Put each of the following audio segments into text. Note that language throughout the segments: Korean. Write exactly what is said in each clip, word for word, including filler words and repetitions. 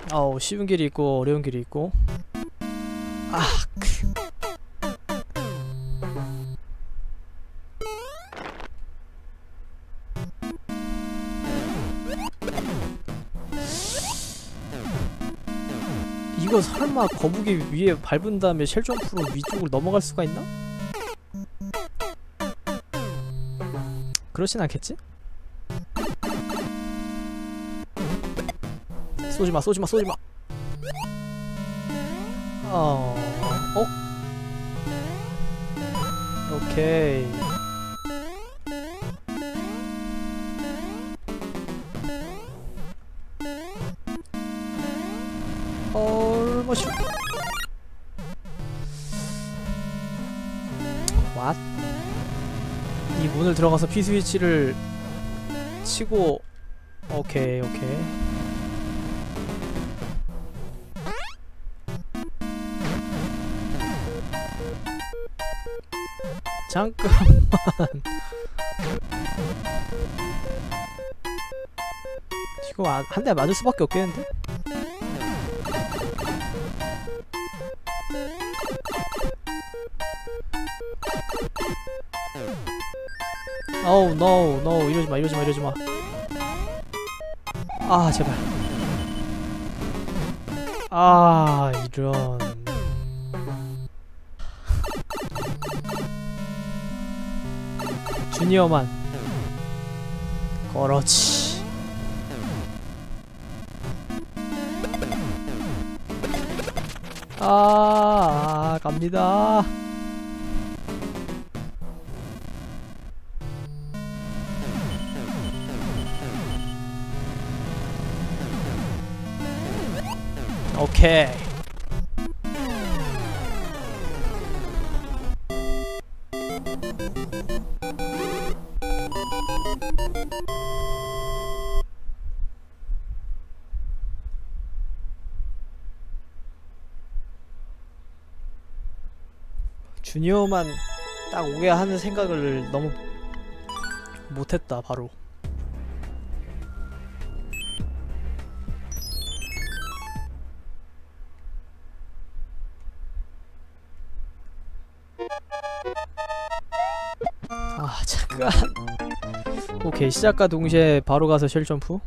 어우, 쉬운 길이 있고 어려운 길이 있고. 아, 크. 이거 설마 거북이 위에 밟은 다음에 쉘 점프로 위쪽으로 넘어갈 수가 있나? 그렇진 않겠지? 쏘지마 쏘지마 쏘지마. 어... 어? 오케이. 얼머슈. What? 이 문을 들어가서 P스위치를 치고. 오케이 오케이. 잠깐만. 이거 한 대 맞을 수밖에 없겠는데? 어우 노 노 이러지마 이러지마 이러지마. 아 제발. 아 이런. 주니어만. 그렇지. 아, 아 갑니다. 오케이. 주니어만 딱 오게 하는 생각을 너무 못했다. 바로 아 잠깐. 오케이 시작과 동시에 바로 가서 쉘 점프.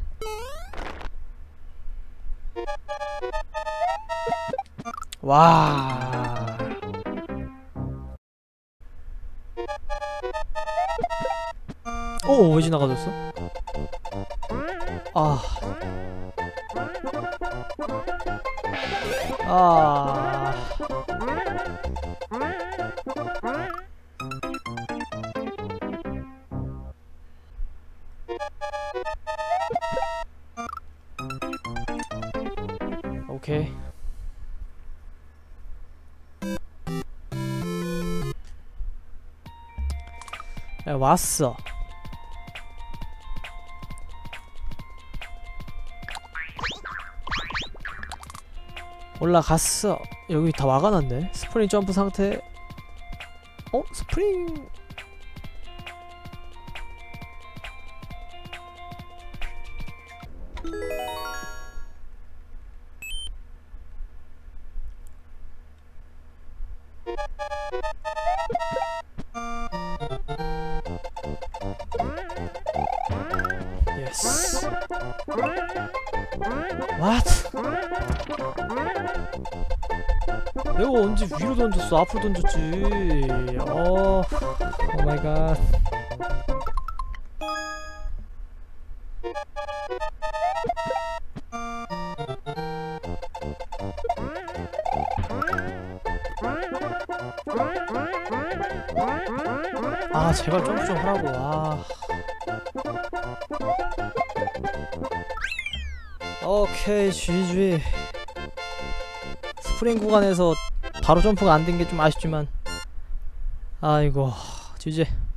와. 오, 왜 지나가졌어? 아. 아. 오케이. 야, 왔어. 올라갔어. 여기 다 막아놨네. 스프링 점프 상태. 어? 스프링... 예스. What? 내가 언제 위로 던졌어? 앞으로 던졌지. 어, 오 마이 갓. 아 제발 점프 좀 하라고. 아. 오케이 지지. 스프링 구간에서 바로 점프가 안 된 게 좀 아쉽지만 아이고 지지.